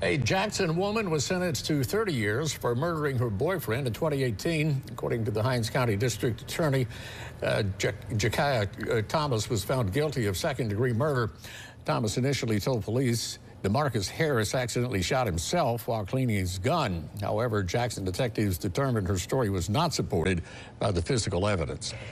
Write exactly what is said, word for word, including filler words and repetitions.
A Jackson woman was sentenced to thirty years for murdering her boyfriend in twenty eighteen. According to the Hinds County District Attorney, uh, Jekiah uh, Thomas was found guilty of second-degree murder. Thomas initially told police DeMarcus Harris accidentally shot himself while cleaning his gun. However, Jackson detectives determined her story was not supported by the physical evidence.